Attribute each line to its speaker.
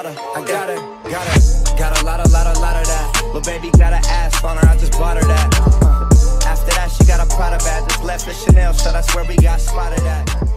Speaker 1: Prada. I got a lot of that. Lil' baby got an ass on her, I just bought her that. After that, she got a Prada bag, just left the Chanel, so that's where we got spotted at.